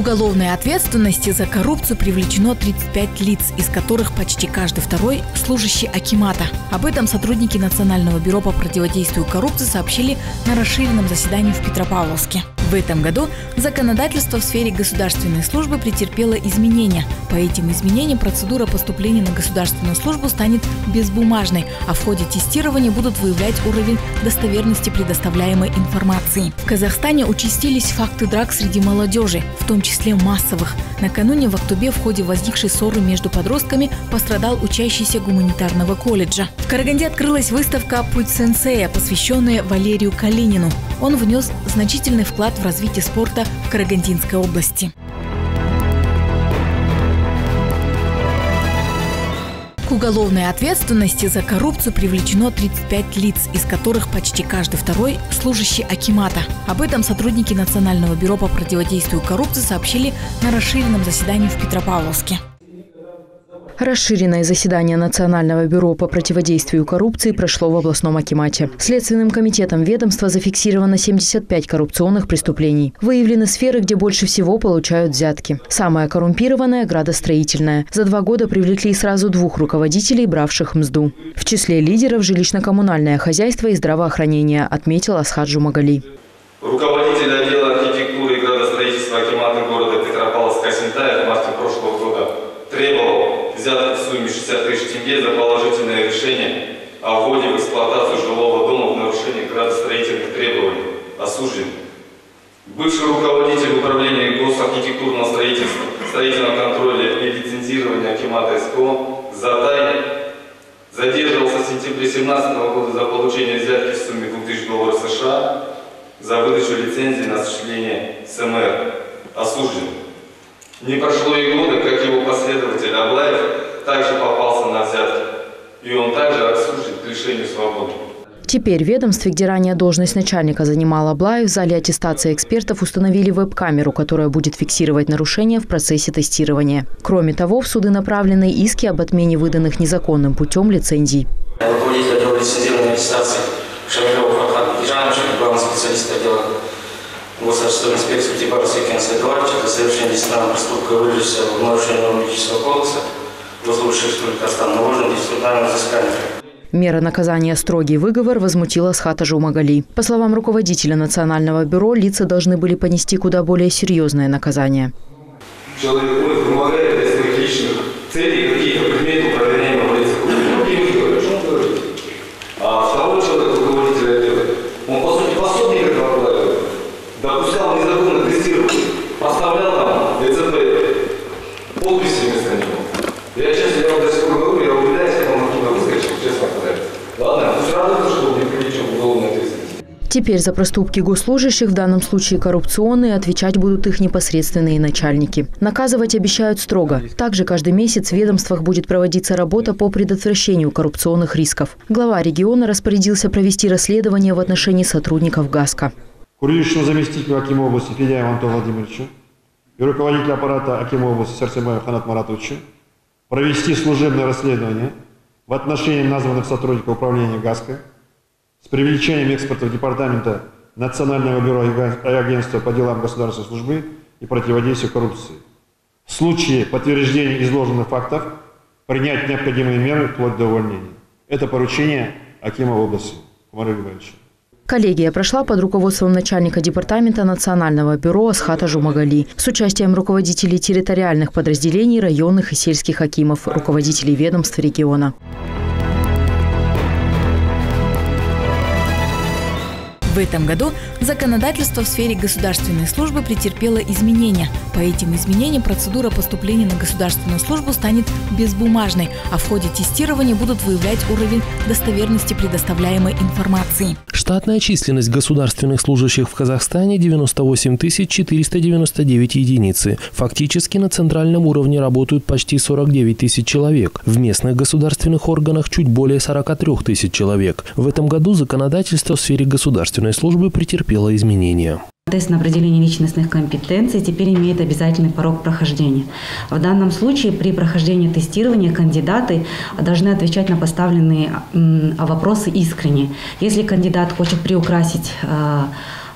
К уголовной ответственности за коррупцию привлечено 35 лиц, из которых почти каждый второй – служащий акимата. Об этом сотрудники Национального бюро по противодействию коррупции сообщили на расширенном заседании в Петропавловске. В этом году законодательство в сфере государственной службы претерпело изменения. По этим изменениям процедура поступления на государственную службу станет безбумажной, а в ходе тестирования будут выявлять уровень достоверности предоставляемой информации. В Казахстане участились факты драк среди молодежи, в том числе массовых. Накануне в Актубе в ходе возникшей ссоры между подростками пострадал учащийся гуманитарного колледжа. В Караганде открылась выставка «Путь сенсея», посвященная Валерию Калинину. Он внес значительный вклад в развитие спорта в Карагандинской области. К уголовной ответственности за коррупцию привлечено 35 лиц, из которых почти каждый второй – служащий акимата. Об этом сотрудники Национального бюро по противодействию коррупции сообщили на расширенном заседании в Петропавловске. Расширенное заседание Национального бюро по противодействию коррупции прошло в областном акимате. Следственным комитетом ведомства зафиксировано 75 коррупционных преступлений. Выявлены сферы, где больше всего получают взятки. Самая коррумпированная – градостроительная. За 2 года привлекли сразу 2 руководителей, бравших мзду. В числе лидеров – жилищно-коммунальное хозяйство и здравоохранение, отметил Асхат Жумагали. Руководитель отдела архитектуры и градостроительства акимата города Петропавловска Сентаев в марте прошлого года требовал взяток в сумме 60 тысяч тенге за положительное решение о вводе в эксплуатацию жилого дома в нарушении градостроительных требований. Осужден. Бывший руководитель управления госархитектурного строительства, строительного контроля и лицензирования акимата СКО Затай задерживался в сентябре 2017 года за получение взятки в сумме $2000 США за выдачу лицензии на осуществление СМР. Осужден. Не прошло и года, как его последователь Аблаев также попался на взятки. И он также осужден к лишению свободы. Теперь в ведомстве, где ранее должность начальника занимал Аблаев, в зале аттестации экспертов установили веб-камеру, которая будет фиксировать нарушения в процессе тестирования. Кроме того, в суды направлены иски об отмене выданных незаконным путем лицензий. Руководитель отдела лицензирования аттестации Шамилов Фархад Ижанович, главный специалист отдела государственной инспекции Тибара Секен Сайдович, это совершение дисциплинарного проступка, вылезшего в нарушение норм Этического кодекса, госслужащих Казахстана, наложено дисциплинарное взыскание. Мера наказания «строгий выговор» возмутила Асхата Жумагали. По словам руководителя Национального бюро, лица должны были понести куда более серьезное наказание. Человек помогает для своих личных целей какие-то предметы проверяемого лица. А второй человек, руководитель отдела, он по сути пособник этого Аблаева. Допускал незаконно тестирование, поставлял там ДЦП, подписи вместо него. Я честно, я вам до сих пор говорю, я удивляюсь, как он оттуда выскочил, честно сказать. Ладно, пусть радуется, что не привлечен к уголовной ответственности. Теперь за проступки госслужащих, в данном случае коррупционные, отвечать будут их непосредственные начальники. Наказывать обещают строго. Также каждый месяц в ведомствах будет проводиться работа по предотвращению коррупционных рисков. Глава региона распорядился провести расследование в отношении сотрудников ГАСКО. Юридическому заместителю акима области Федяеву Антону Владимировичу и руководителю аппарата акима области Сарсемаеву Ханат Маратовичу провести служебное расследование в отношении названных сотрудников управления ГАСКО с привлечением экспертов Департамента Национального бюро и агентства по делам государственной службы и противодействию коррупции. В случае подтверждения изложенных фактов принять необходимые меры вплоть до увольнения. Это поручение акима области Кумара Григорьевича. Коллегия прошла под руководством начальника департамента Национального бюро Асхата Жумагали с участием руководителей территориальных подразделений, районных и сельских акимов, руководителей ведомств региона. В этом году законодательство в сфере государственной службы претерпело изменения. По этим изменениям процедура поступления на государственную службу станет безбумажной, а в ходе тестирования будут выявлять уровень достоверности предоставляемой информации. Штатная численность государственных служащих в Казахстане – 98 499 единицы. Фактически на центральном уровне работают почти 49 тысяч человек. В местных государственных органах чуть более 43 тысяч человек. В этом году законодательство в сфере государственной службы претерпело изменения. Тест на определение личностных компетенций теперь имеет обязательный порог прохождения. В данном случае при прохождении тестирования кандидаты должны отвечать на поставленные вопросы искренне. Если кандидат хочет приукрасить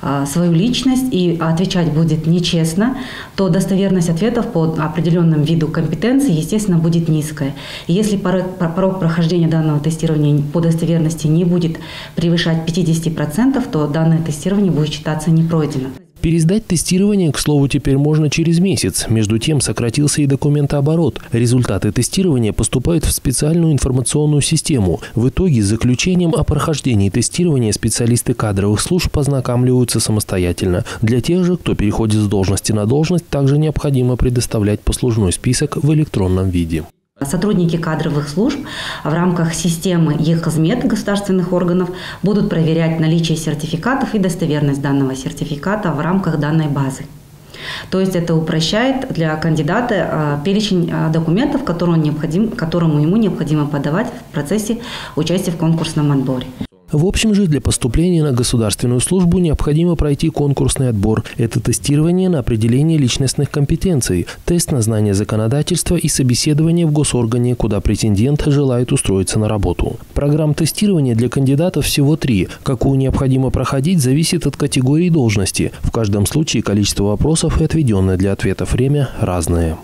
свою личность и отвечать будет нечестно, то достоверность ответов по определенному виду компетенции, естественно, будет низкая. И если порог прохождения данного тестирования по достоверности не будет превышать 50%, то данное тестирование будет считаться непройденным. Пересдать тестирование, к слову, теперь можно через месяц. Между тем, сократился и документооборот. Результаты тестирования поступают в специальную информационную систему. В итоге с заключением о прохождении тестирования специалисты кадровых служб ознакомливаются самостоятельно. Для тех же, кто переходит с должности на должность, также необходимо предоставлять послужной список в электронном виде. Сотрудники кадровых служб в рамках системы ЕХЗМЕД государственных органов будут проверять наличие сертификатов и достоверность данного сертификата в рамках данной базы. То есть это упрощает для кандидата перечень документов, которому ему необходимо подавать в процессе участия в конкурсном отборе. В общем же, для поступления на государственную службу необходимо пройти конкурсный отбор. Это тестирование на определение личностных компетенций, тест на знание законодательства и собеседование в госоргане, куда претендент желает устроиться на работу. Программ тестирования для кандидатов всего 3. Какую необходимо проходить, зависит от категории должности. В каждом случае количество вопросов и отведенное для ответов время разное.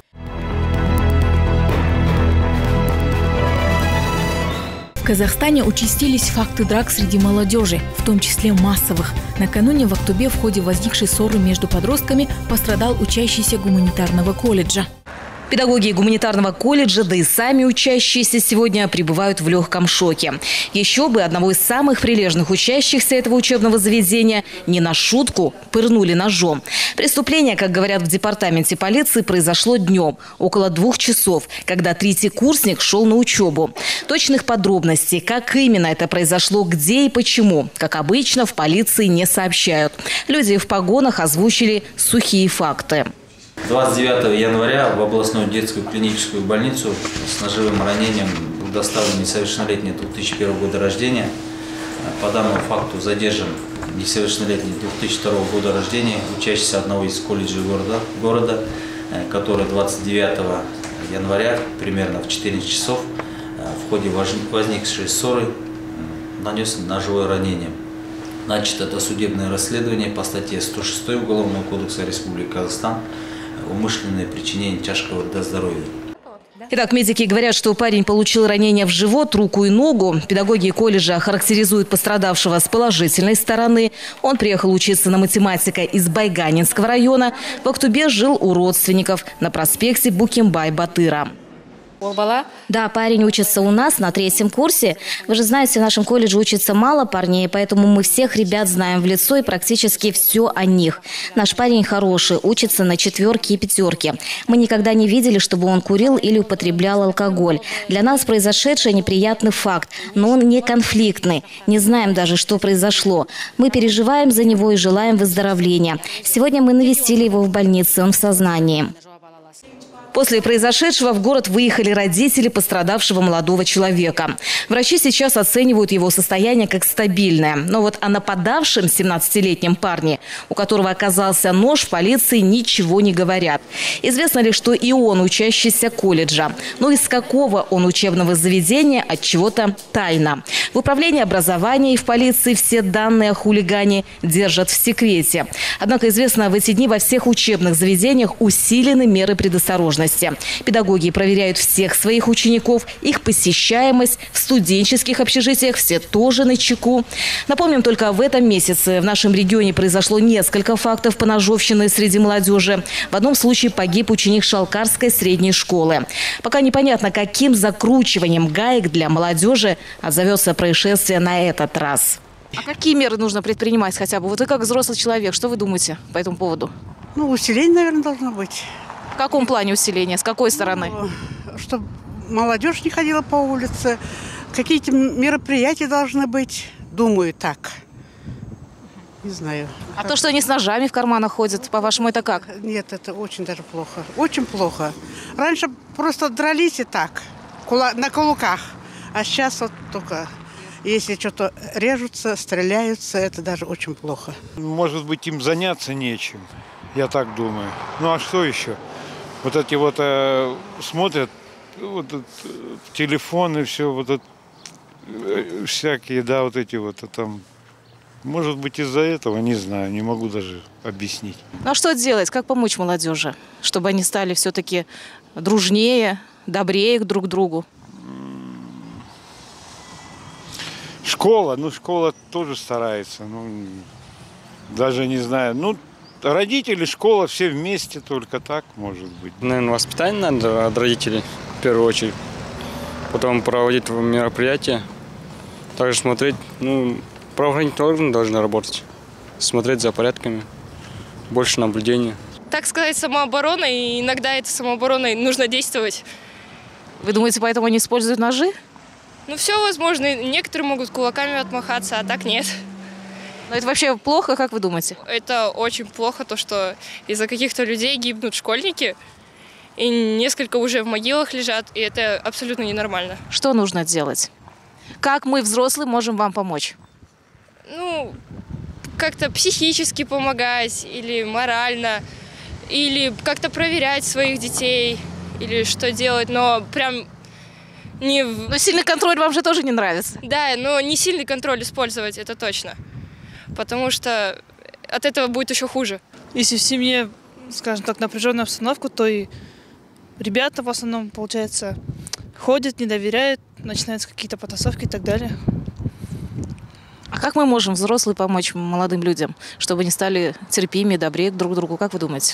В Казахстане участились факты драк среди молодежи, в том числе массовых. Накануне в Актубе в ходе возникшей ссоры между подростками пострадал учащийся гуманитарного колледжа. Педагоги гуманитарного колледжа, да и сами учащиеся сегодня пребывают в легком шоке. Еще бы одного из самых прилежных учащихся этого учебного заведения не на шутку пырнули ножом. Преступление, как говорят в департаменте полиции, произошло днем, около 2 часов, когда третий курсник шел на учебу. Точных подробностей, как именно это произошло, где и почему, как обычно, в полиции не сообщают. Люди в погонах озвучили сухие факты. 29 января в областную детскую клиническую больницу с ножевым ранением был доставлен несовершеннолетний 2001 года рождения. По данному факту задержан несовершеннолетний 2002 года рождения, учащийся одного из колледжей города, который 29 января примерно в 14 часов в ходе возникшей ссоры нанес ножевое ранение. Значит, это судебное расследование по статье 106 Уголовного кодекса Республики Казахстан. Умышленное причинение тяжкого вреда здоровью. Итак, медики говорят, что парень получил ранение в живот, руку и ногу. Педагоги колледжа характеризуют пострадавшего с положительной стороны. Он приехал учиться на математика из Байганинского района. В Актубе жил у родственников на проспекте Букимбай-Батыра. Да, парень учится у нас на 3-м курсе. Вы же знаете, в нашем колледже учится мало парней, поэтому мы всех ребят знаем в лицо и практически все о них. Наш парень хороший, учится на 4-ки и 5-ки. Мы никогда не видели, чтобы он курил или употреблял алкоголь. Для нас произошедшее неприятный факт, но он не конфликтный. Не знаем даже, что произошло. Мы переживаем за него и желаем выздоровления. Сегодня мы навестили его в больнице, он в сознании. После произошедшего в город выехали родители пострадавшего молодого человека. Врачи сейчас оценивают его состояние как стабильное. Но вот о нападавшем 17-летнем парне, у которого оказался нож, в полиции ничего не говорят. Известно лишь, что и он учащийся колледжа. Но из какого он учебного заведения, от чего-то тайна. В управлении образования и в полиции все данные о хулигане держат в секрете. Однако известно, в эти дни во всех учебных заведениях усилены меры предосторожности. Педагоги проверяют всех своих учеников, их посещаемость. В студенческих общежитиях все тоже на чеку. Напомним, только в этом месяце в нашем регионе произошло несколько фактов поножовщины среди молодежи. В одном случае погиб ученик Шалкарской средней школы. Пока непонятно, каким закручиванием гаек для молодежи отзовется происшествие на этот раз. А какие меры нужно предпринимать хотя бы? Вот вы как взрослый человек, что вы думаете по этому поводу? Усиление, наверное, должно быть. В каком плане усиления? С какой стороны? Чтобы молодежь не ходила по улице. Какие-то мероприятия должны быть. Думаю, так. Не знаю. А то, что они с ножами в карманах ходят, по-вашему, это как? Нет, это очень даже плохо. Очень плохо. Раньше просто дрались и так, на кулаках. А сейчас вот только, если что-то режутся, стреляются, это даже очень плохо. Может быть, им заняться нечем, я так думаю. Ну а что еще? Вот эти вот смотрят телефоны, все вот всякие, да, вот эти вот там Может быть, из-за этого, не знаю, не могу даже объяснить. Ну а что делать? Как помочь молодежи, чтобы они стали все-таки дружнее, добрее друг к другу? Школа тоже старается. Даже не знаю. Родители, школа, все вместе, только так, может быть. Наверное, воспитание надо от родителей, в первую очередь. Потом проводить мероприятия. Также смотреть, правоохранительные органы должны работать. Смотреть за порядками. Больше наблюдения. Так сказать, самооборона, и иногда этой самообороной нужно действовать. Вы думаете, поэтому они используют ножи? Все возможно. Некоторые могут кулаками отмахаться, а так нет. Но это вообще плохо, как вы думаете? Это очень плохо, то, что из-за каких-то людей гибнут школьники, и несколько уже в могилах лежат, и это абсолютно ненормально. Что нужно делать? Как мы, взрослые, можем вам помочь? Как-то психически помогать, или морально, или как-то проверять своих детей, или что делать, но прям не... Но сильный контроль вам же тоже не нравится? Да, но не сильный контроль использовать, это точно. Потому что от этого будет еще хуже. Если в семье, скажем так, напряженная обстановка, то и ребята в основном, получается, ходят, не доверяют, начинаются какие-то потасовки и так далее. А как мы можем, взрослые, помочь молодым людям, чтобы они стали терпимее, добрее друг к другу? Как вы думаете?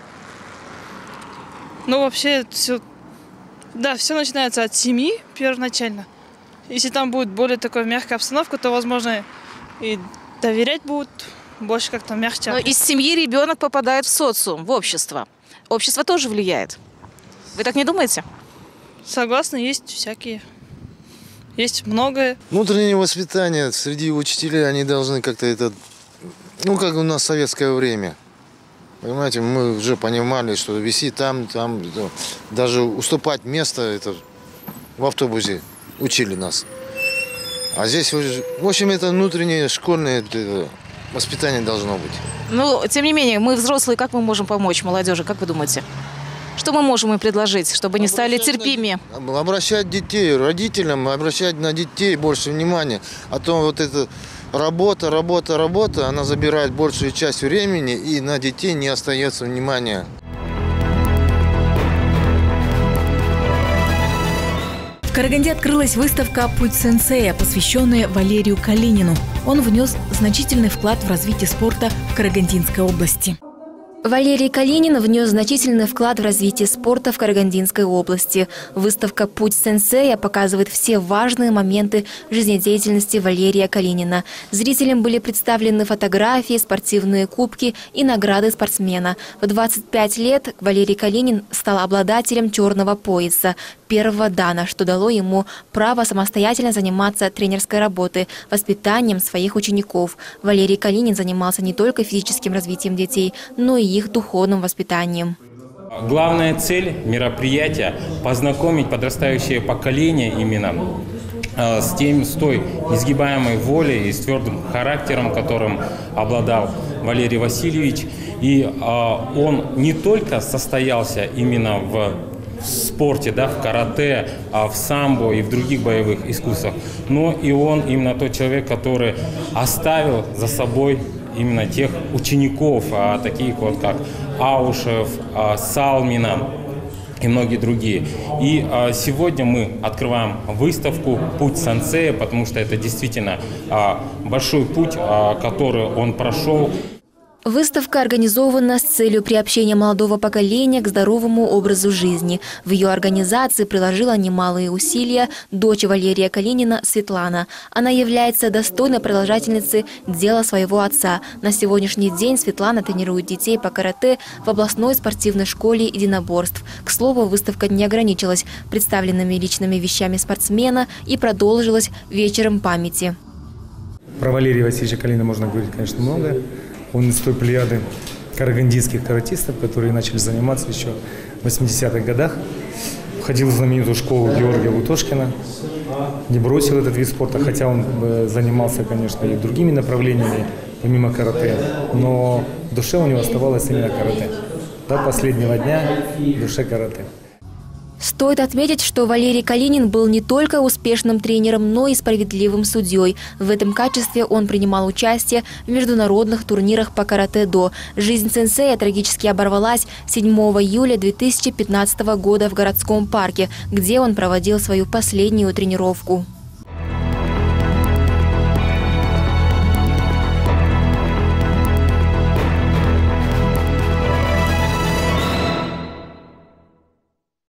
Вообще, все начинается от семьи первоначально. Если там будет более такая мягкая обстановка, то, возможно, и доверять будут больше как-то мягче. Но из семьи ребенок попадает в социум, в общество. Общество тоже влияет. Вы так не думаете? Согласна, есть всякие. Есть многое. Внутреннее воспитание среди учителей, они должны как-то это... как у нас в советское время. Понимаете, мы уже понимали, что вести там, даже уступать место, это в автобусе учили нас. А здесь, в общем, это внутреннее школьное воспитание должно быть. Тем не менее, мы взрослые, как мы можем помочь молодежи, как вы думаете? Что мы можем им предложить, чтобы они стали терпимее? Обращать детей, родителям, обращать на детей больше внимания. А то это работа, она забирает большую часть времени, и на детей не остается внимания. В Караганде открылась выставка «Путь сенсея», посвященная Валерию Калинину. Он внес значительный вклад в развитие спорта в Карагандинской области. Валерий Калинин внес значительный вклад в развитие спорта в Карагандинской области. Выставка «Путь сенсея» показывает все важные моменты жизнедеятельности Валерия Калинина. Зрителям были представлены фотографии, спортивные кубки и награды спортсмена. В 25 лет Валерий Калинин стал обладателем черного пояса, первого дана, что дало ему право самостоятельно заниматься тренерской работой, воспитанием своих учеников. Валерий Калинин занимался не только физическим развитием детей, но и их духовным воспитанием. Главная цель мероприятия – познакомить подрастающее поколение именно с той несгибаемой волей и с твердым характером, которым обладал Валерий Васильевич. И он не только состоялся именно в спорте, в карате, в самбо и в других боевых искусствах, но и он именно тот человек, который оставил за собой именно тех учеников, таких как Аушев, Салмина и многие другие. И сегодня мы открываем выставку «Путь сенсея», потому что это действительно большой путь, который он прошел. Выставка организована с целью приобщения молодого поколения к здоровому образу жизни. В ее организации приложила немалые усилия дочь Валерия Калинина Светлана. Она является достойной продолжательницей дела своего отца. На сегодняшний день Светлана тренирует детей по карате в областной спортивной школе единоборств. К слову, выставка не ограничилась представленными личными вещами спортсмена и продолжилась вечером памяти. Про Валерия Васильевича Калинина можно говорить, конечно, много. Он из той плеяды карагандинских каратистов, которые начали заниматься еще в 80-х годах. Входил в знаменитую школу Георгия Лутошкина. Не бросил этот вид спорта, хотя он занимался, конечно, и другими направлениями, помимо карате. Но в душе у него оставалось именно карате. До последнего дня в душе карате. Стоит отметить, что Валерий Калинин был не только успешным тренером, но и справедливым судьей. В этом качестве он принимал участие в международных турнирах по каратэ-до. Жизнь сенсея трагически оборвалась 7 июля 2015 года в городском парке, где он проводил свою последнюю тренировку.